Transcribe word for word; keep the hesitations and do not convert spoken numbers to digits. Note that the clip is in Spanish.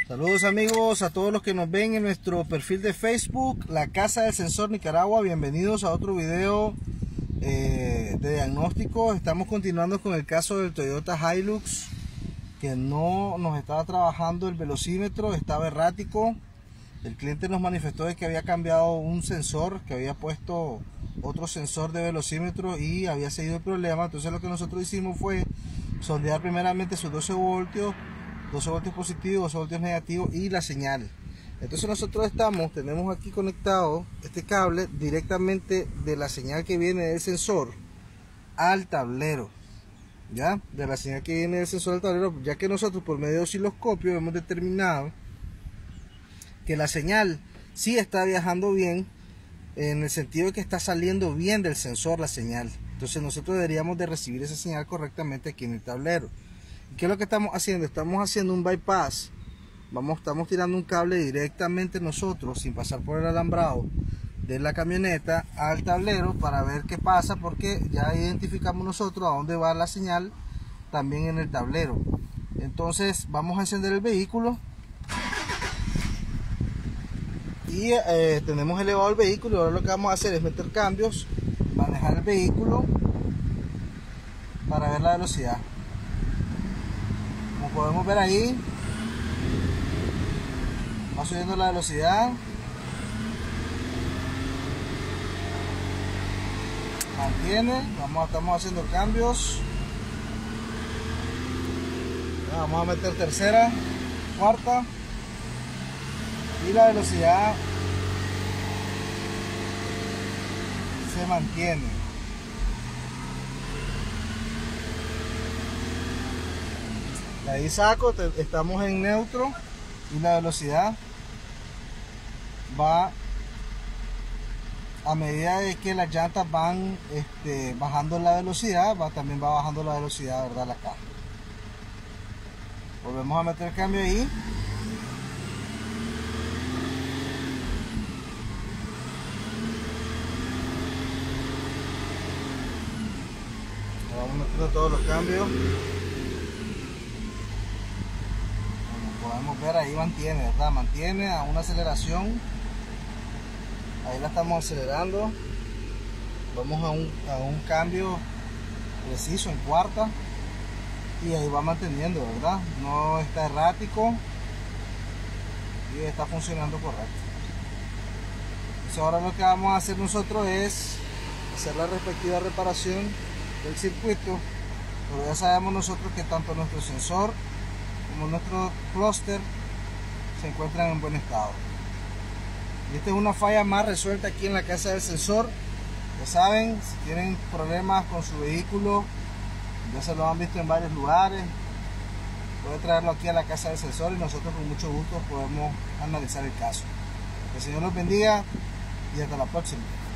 Saludos amigos a todos los que nos ven en nuestro perfil de Facebook, La Casa del Sensor Nicaragua. Bienvenidos a otro video eh, de diagnóstico. Estamos continuando con el caso del Toyota Hilux, que no nos estaba trabajando el velocímetro, estaba errático. El cliente nos manifestó de que había cambiado un sensor, que había puesto otro sensor de velocímetro y había seguido el problema. Entonces lo que nosotros hicimos fue sondear primeramente sus doce voltios, doce voltios positivos, doce voltios negativos y la señal. Entonces nosotros estamos, tenemos aquí conectado este cable directamente de la señal que viene del sensor al tablero, ya, de la señal que viene del sensor al tablero, ya que nosotros por medio de osciloscopio hemos determinado que la señal sí está viajando bien, en el sentido de que está saliendo bien del sensor la señal. Entonces nosotros deberíamos de recibir esa señal correctamente aquí en el tablero. ¿Qué es lo que estamos haciendo? Estamos haciendo un bypass. Vamos, estamos tirando un cable directamente nosotros, sin pasar por el alambrado de la camioneta al tablero, para ver qué pasa, porque ya identificamos nosotros a dónde va la señal también en el tablero. Entonces vamos a encender el vehículo y eh, tenemos elevado el vehículo. Ahora lo que vamos a hacer es meter cambios, manejar el vehículo para ver la velocidad. Como podemos ver ahí, va subiendo la velocidad, mantiene. Vamos, estamos haciendo cambios. Vamos a meter tercera, cuarta, y la velocidad se mantiene. De ahí saco, estamos en neutro y la velocidad va a medida de que las llantas van este, bajando la velocidad, va, también va bajando la velocidad, ¿verdad? La caja. Volvemos a meter el cambio ahí. Vamos metiendo todos los cambios. Como podemos ver, ahí mantiene, ¿verdad? Mantiene a una aceleración. Ahí la estamos acelerando. Vamos a un, a un cambio preciso en cuarta. Y ahí va manteniendo, ¿verdad? No está errático. Y está funcionando correcto. Entonces ahora lo que vamos a hacer nosotros es hacer la respectiva reparación del circuito, pero ya sabemos nosotros que tanto nuestro sensor como nuestro clúster se encuentran en buen estado. Y esta es una falla más resuelta aquí en la casa del sensor. Ya saben, si tienen problemas con su vehículo, ya se lo han visto en varios lugares, puede traerlo aquí a la casa del sensor y nosotros con mucho gusto podemos analizar el caso. Que el Señor los bendiga y hasta la próxima.